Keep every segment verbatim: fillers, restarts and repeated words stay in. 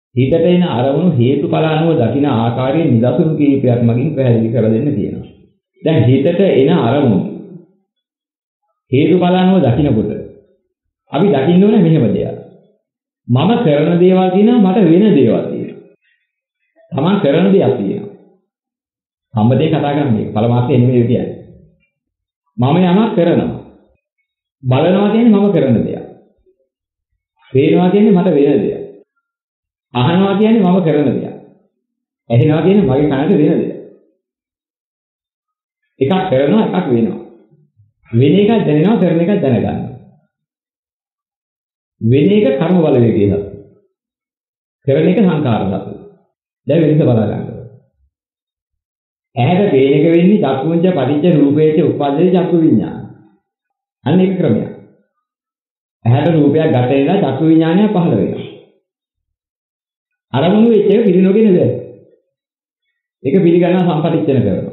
හිතට එන අරමුණු හේතුඵල අනුව දකින ආකාරයේ නිදසුන් කීපයක් මගින් පැහැදිලි කරලා දෙන්න තියෙනවා. දැන් හිතට එන අරමුණු හේතුඵල අනුව දකිනකොට අපි දකින්න ඕනේ මෙහෙම දෙයක්. මම කරන දේවල් තියෙනවා මට වෙන දේවල් තියෙනවා. තමන් කරන දේවල් තියෙනවා. සම්බදේ කතා කරන්නේ පළමාසේ එන්නේ කියන්නේ. මම යමක් කරනවා. බලනවා කියන්නේ මම කරන දෙයක්. පේනවා කියන්නේ මට වෙන දෙයක්. අහනවා කියන්නේ මම කරන දෙයක්. ඇහෙනවා කියන්නේ මගේ කනට වෙන දෙයක්. එකක් කරනවා එකක් වෙනවා. වෙන එකක් දැනෙනවා කරන එකක් දැනගන්නවා. වෙන එක කර්ම බලවේගය හත්. කරන එක සංකාර හත්. දැන් වෙනස බලා ගන්න. ඇහැට පේන එක වෙන්නේ චක්කුංච පටිච්ච රූපේච උප්පද්දේ චක්කු විඥාන. අන්න ඒක ක්‍රමයක්. ඇහැට රූපයක් ගත වෙනවා චක්කු විඥානය පහළ වෙනවා. අරමුණු වෙච්ච එක පිළිනොගෙන දැන්. ඒක පිළිගන්නවා සම්පටිච්ඡන කරනවා.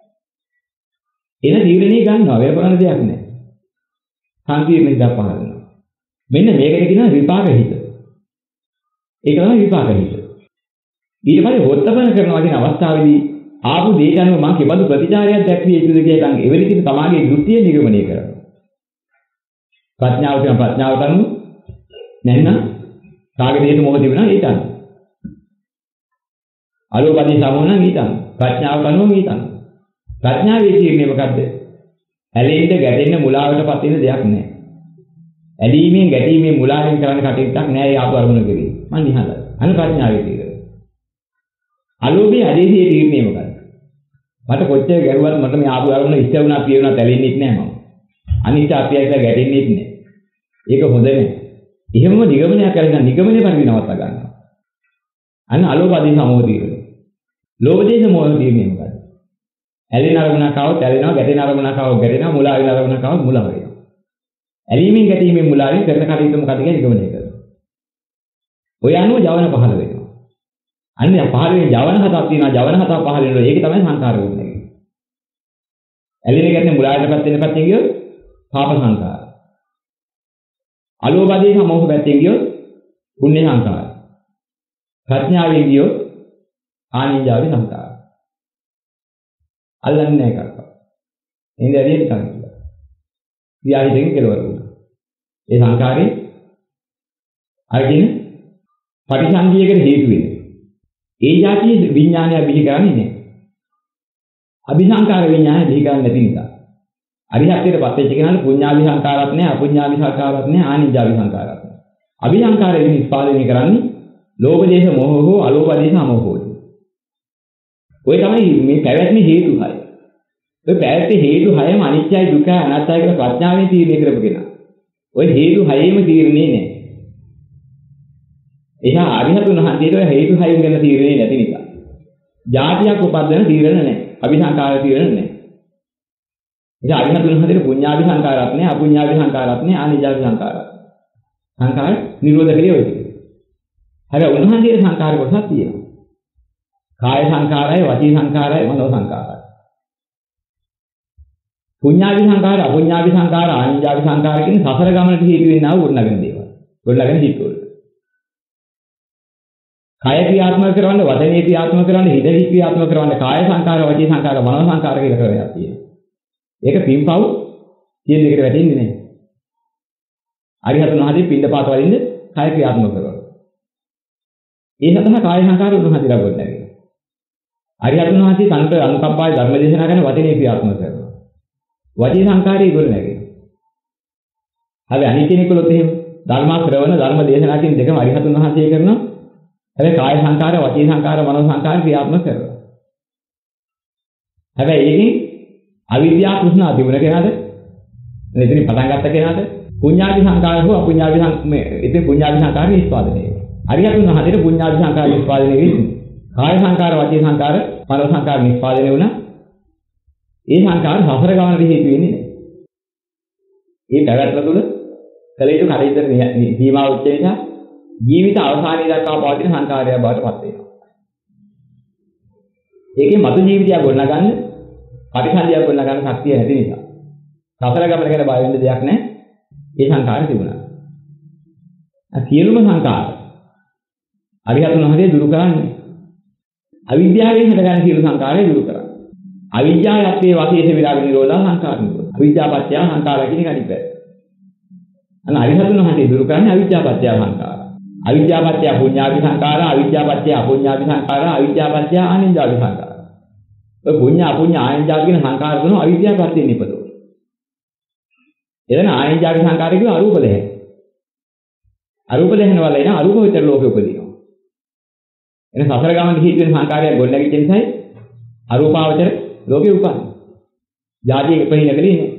එන තීරණේ ගන්නවා වෙන කරන්න දෙයක් නැහැ. සංකීර්ණ ඉඳලා පහළ වෙනවා. මෙන්න මේකට කියනවා විපාක හිත. ඒක තමයි විපාක හිත. ඊට පස්සේ වොත්තපන කරනවා කියන අවස්ථාවේදී ආපු දේට අනුව මම කිබඳු ප්‍රතිචාරයක් දැක්විය යුතුද කියලා නම් එවැනි කිසි තමාගේ දෘෂ්ටිය නිගමනය කරනවා. ප්‍රඥාව කියන ප්‍රඥාවට අනුව නැත්නම් කාගේ දේට මොහොත තිබුණා ඊට අනුව. අලෝපදී සමෝන ඊට අනුව. ප්‍රඥාවට අනුව ඊට අනුව. ප්‍රඥාවේ කියන්නේ මොකද්ද? ඇලෙන්න ගැටෙන්න මුලාවටපත් වෙන දෙයක් නැහැ. ඇලීමෙන් ගැටීමෙන් මුලාවෙන් කරන්න කටයුත්තක් නෑ ඒ ආපු අරමුණ කෙරේ. මම නිහඬයි. අනු ප්‍රඥාවේ තියෙනවා. අලෝභයේ ඇදහියේ තීරණේ මොකද්ද? මට කොච්චර ගැරුවත් මට මේ ආපු අරමුණ ඉස්ස වුණා පිය වුණා තැලෙන්නෙත් නෑ මම. අනිත් අපියයි කියලා ගැටෙන්නෙත් නෑ. ඒක හොඳ නෑ. එහෙමම නිගමනය කරගෙන නිගමනය පරිණාමවත් ගන්නවා. අන්න අලෝභදී සමෝහ තීරණය. ලෝභ දේශ මොහ තීරණේ මොකද්ද? ඇලෙන අරමුණක් ආවොත් ඇලෙනවා, ගැටෙන අරමුණක් ආවොත් ගැටෙනවා, මුලා වෙන අරමුණක් ආවොත් මුලා වෙනවා. ඇලීමෙන් ගැටීමෙන් මුලාවෙන් කරන කටයුතු මොකද කියලා නිගමනය කරනවා. ඔය අනුව ජවන පහළ වෙනවා. අන්න පහළ වෙන ජවන හතක් තියෙනවා. ජවන හතක් පහළ වෙනවා. ඒක තමයි සංකාර වෙන්නේ. ඇලෙන ගැටෙන මුලාවටපත් වෙන පැත්තෙන් ගියොත් පාප සංකාර. අලෝභදී සමෝහ පැත්තෙන් ගියොත් පුණ්‍ය සංකාර. ප්‍රඥාවෙන් ගියොත් ආනිජාවි සංකාර. අල්ලන්නේ නැහැ කක්ක. එන්නේ ඇරියට තමයි. විහාරිතෙන් කෙලවර වුණා. ඒ සංකාරේ අරගෙන පටිසන්ධියකට හේතු වෙනවා. ඒ જાතියේ විඥානය බිහි කරන්නේ නැහැ. අபிසංකාර විඥානය බිහි කරන්නේ නැති නිසා. අරිහත්ත්වයට පත් වෙච්ච කෙනාට පුඤ්ඤාභි සංකාරات නැහැ, අපුඤ්ඤාභි සංකාරات නැහැ, ආනිජ්ජාභි සංකාරات නැහැ. අபிසංකාර වෙන නිස්පාදනය කරන්නේ ලෝභ දේශ මොහ හෝ අලෝභ දේශ අමෝහ හෝ. ඔය තමයි මේ පැවැත්මේ හේතු හය. ඔය පැවැත්මේ හේතු හයම අනිත්‍යයි දුකයි අනාත්තයි කියලා ප්‍රඥාවෙන් තීරණය කරපු කෙනා. ඔය හේතු හයෙම තීරණේ නැහැ. එහා අරිහතුන් වහන්සේට ඔය හේතු හයෙන් ගැන තීරණේ නැති නිසා. ಜಾතියක් උපදින තීරණ නැහැ. අபிසංකාර තීරණ නැහැ. ඉතින් අරිහතුන් වහන්සේට පුඤ්ඤාභි සංකාරات නැහැ, අපුඤ්ඤාභි සංකාරات නැහැ, ආනිජාභි සංකාරات. සංකාර නිරෝධ කලේ ඔය ටික. හැබැයි උන්වහන්සේගේ සංකාර කොටසක් තියෙනවා. කාය සංකාරයි, වචී සංකාරයි, මනෝ සංකාරයි. පුඤ්ඤාභි සංකාර, අපුඤ්ඤාභි සංකාර, ආනිජාභි සංකාර කියන සසර ගමනට හේතු වෙන්නා වූ ගොඩනගෙන දේවල්. ගොඩනගෙන හිතවල. කාය ක්‍රියාත්මක කරවන්න, වචනේ ක්‍රියාත්මක කරවන්න, හිත ක්‍රියාත්මක කරවන්න කාය සංකාර, වචී සංකාර, මනෝ සංකාර කියලා ක්‍රමයක් තියෙනවා. ඒක පින්පව් කියන එකට වැටෙන්නේ නැහැ. අරිහතුන් වහන්සේ පින්දපාත වලින්ද කාය ක්‍රියාත්මක කරනවා. ඒ සඳහා කාය සංකාර උන්වහන්සේලා ගොඩනැගෙනවා. අරිහතුන් වහන්සේ සංක අනුකම්පාවේ ධර්ම දේශනා කරන වචනේ ක්‍රියාත්මක කරනවා. වචී සංකාරයේ ගොඩනැගෙනවා. හැබැයි අනිත් කෙනෙකුලොත් එහෙම ධර්ම ශ්‍රවණ ධර්ම දේශනා කියන දෙකම අරිහතුන් වහන්සේ කරනවා. හැබැයි කාය සංකාර, වචී සංකාර, මනෝ සංකාර ක්‍රියාත්මක කරනවා. හැබැයි ඒකෙන් අවිද්‍යාව කෘෂ්ණා තිබුණ කෙනාද? එතනින් පටන් ගත්ත කෙනාද? පුඤ්ඤාභි සංකාර හෝ අපුඤ්ඤාභි මේ ඉතින් පුඤ්ඤාභි සංකාර නිස්පාදනය වෙනවා. අරිහතුන් වහන්සේට පුඤ්ඤාභි සංකාර නිස්පාදනය වෙන්නේ. කාය සංකාර, වචී සංකාර, මනෝ සංකාර නිස්පාදනය වුණා. ඒ සංකාර සසර ගමනට හේතු වෙන්නේ නැහැ. ඒ පැවැත්ම තුළ කල යුතු කටයුතු සීමා උච්ච නිසා ජීවිත අවසානයේ දක්වා පවතින සංකාරය බවට පත් වෙනවා. ඒකේ මතු ජීවිතය ගොඩනගන්න පරිසන්දියක් ගොඩනගන්න ශක්තිය නැති නිසා. සසර ගමන ගැන බය වෙන්න දෙයක් නැහැ. ඒ සංකාරය තිබුණා. සියලුම සංකාර අරිහතුන් වහන්සේ දුරු කරන්නේ. අවිද්‍යාවෙන් හටගන්න සියලු සංකාරය දුරු කරන්නේ. අවිද්‍යාවත්තේ වාසීස විරාග නිරෝධා සංකාර නිරෝධ. අවිද්‍යාපත්‍ය සංකාර කියන කඩිපැ. අන්න අරිහතුන් වහන්සේ දුරු කරන්නේ අවිද්‍යාපත්‍ය සංකාර. අවිද්‍යාපත්‍ය පුඤ්ඤාභි සංකාර, අවිද්‍යාපත්‍ය අපුඤ්ඤාභි සංකාර, අවිද්‍යාපත්‍ය ආනිඤ්ඤාභි සංකාර. ඔය පුඤ්ඤ අපුඤ්ඤ ආනිඤ්ඤාභි කියන සංකාර තුන අවිද්‍යාපත්‍යෙන් නිපදවන. එතන ආනිඤ්ඤාභි සංකාරය කියන අරූප දෙහැ. අරූප දෙහන වල එන අරූප විතර ලෝකෙ උපදිනවා. එන සසර ගමන හේතු වෙන සංකාරයක් ගොඩනැගිච්ච නිසායි අරූපාවචර ලෝකෙ උපන්නේ. ජාතිය ප්‍රහීනකදී නේ.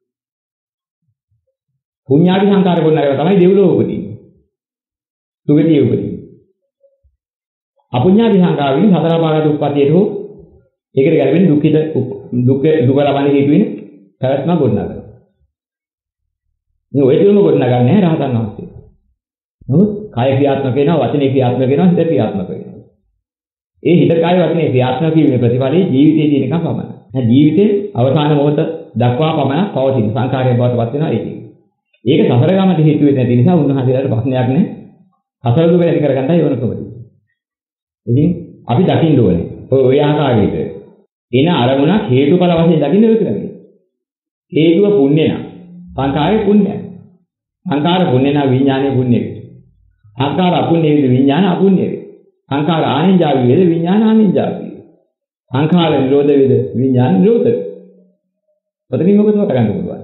පුඤ්ඤාභි සංකාර ගොඩනැගලා තමයි දෙව්ලොව උපදින්නේ. සුගතිය උපදින්නේ. අපුඤ්ඤාභි සංකාර වලින් සතර පාරට උප්පත්තියට හෝ ඒකට ගැලපෙන දුක්ඛිත දුක දුක ලබන්නේ හේතු වෙන පැවැත්ම ගොඩනගනවා. මේ ඔය තුනම ගොඩනගන්නේ නැහැ රහතන් වහන්සේ. නමුත් කාය ක්‍රියාත්මක වෙනවා, වචනේ ක්‍රියාත්මක වෙනවා, හිත ක්‍රියාත්මක වෙනවා. ඒ හිත කාය වචනේ ක්‍රියාත්මක වීමේ ප්‍රතිඵලයේ ජීවිතයේ තියෙන එකම පමණයි. දැන් ජීවිතේ අවසාන මොහොත දක්වා පමණක් පවතින සංකාරයෙන් බවටපත් වෙනවා ඒක. ඒක සසර ගමනට හේතු වෙන්නේ නැති නිසා උන්වහන්සේලාට ප්‍රශ්නයක් නැහැ. සසර දුක වැඩි කරගන්නයි ඕනකමදී. ඉතින් අපි දකින්න ඕනේ. ඔය ඔය ආකාරයට එන අරමුණක් හේතුඵල වශයෙන් දකින්න විතරයි. හේතුව පුණ්‍ය නම් සංකාරය පුණ්‍යයි. සංකාර පුණ්‍ය නම් විඥානය පුණ්‍ය වේ. සංකාර අපුණ්‍ය වේ විඥාන අපුණ්‍ය වේ. සංකාර ආනින්ජාවි වේ විඥාන ආනින්ජාවි. සංඛාර නිරෝධ වේ විඥාන නිරෝධ වේ. පොතකින් මොකද කරගන්න පුළුවන්?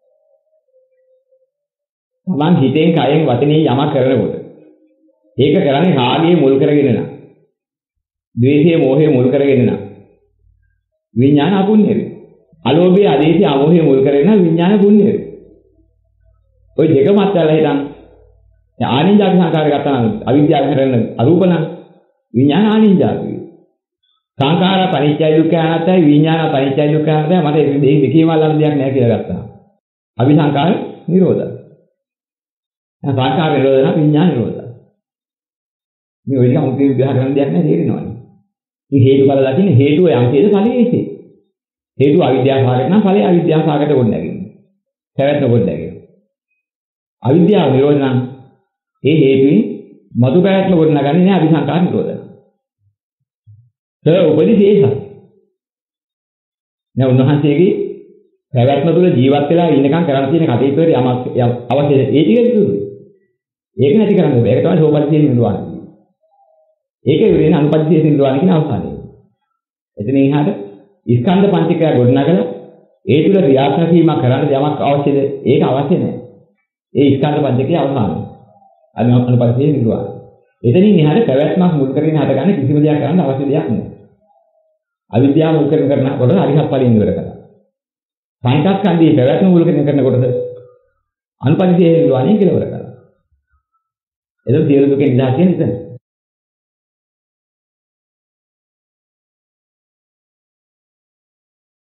තමන් හිතෙන් කයෙන් වචනේ යමක් කරනකොට ඒක කරන්නේ රාගයේ මුල් කරගෙන නා. ද්වේෂයේ මෝහයේ මුල් කරගෙන නා. විඥාන අපුණ්‍ය වේ. අලෝභයේ ආදේශයේ අමෝහයේ මුල් කරගෙන විඥාන පුණ්‍ය වේ. ඔය දෙකම අත්හැරලා හිටන් ආනින්ජාවි සංකාරය ගත්තා නම් අවිද්‍යාව කරන අරූපණ විඥාන ආනින්ජාවි. සංඛාර පරිච්ඡය දුක්ඛ අනාත්තයි විඥාන පරිච්ඡය දුක්ඛ අනාත්තයි මට මේ දෙකේම අල්ලන්න දෙයක් නැහැ කියලා ගත්තා. අවිසංකාර නිරෝධය. සංඛාර නිරෝධය නම් විඥාන නිරෝධය. මේ ඔය ටික මුලින් විග්‍රහ කරන්න දෙයක් නැහැ තේරෙනවනේ. මේ හේතුඵල දකින්න හේතුව යම් හේතු ඵලයේ ඉසේ. හේතුව අවිද්‍යාව සාගත නම් ඵලයේ අවිද්‍යාව සාගත කොට නැගෙන්නේ. පැවැත්ම කොට නැගෙන්නේ. අවිද්‍යාව නිරෝධ නම් ඒ හේතුවෙන් මතු පැවැත්ම කොට නගන්නේ නැහැ අවිසංකාර නිරෝධය. ඒ උපදිශේෂයි. දැන් උන්වහන්සේගේ පැවැත්ම තුළ ජීවත් වෙලා ඉන්නකම් කරන්න තියෙන කටයුතු වල යමක් අවශ්‍යද ඒ ටික දුරුයි. ඒක නැති කරන්න බෑ. ඒක තමයි සෝපරිශේෂ නිරෝධය. ඒක ඉවරේන අනුපදිශේෂ නිරෝධය කියන අවසානය. එතන එහාට ස්කන්ධ පංචකය ගොඩනගලා ඒ තුළ ක්‍රියාත්මක වීමක් කරන්න යමක් අවශ්‍යද ඒක අවශ්‍ය නැහැ. ඒ ස්කන්ධ පංචකයේ අවසානය. අනුපදිශේෂ නිරෝධය. එතනින් එහාට පැවැත්මක් මුල් කරගෙන හටගන්න කිසිම දෙයක් කරන්න අවශ්‍ය දෙයක් නැහැ. අවිද්‍යාව මුල් කරගෙන කරනකොට අරිහත් ඵලයෙන් ඉවර කරනවා. සංකප්පන්දී පැවැත්ම මුල් කරගෙන කරනකොටද අනුපදිශේෂ නිරෝධය කෙලවර කරනවා. එතකොට සියලු දුකෙන් නිදහස් වෙන ඉතින්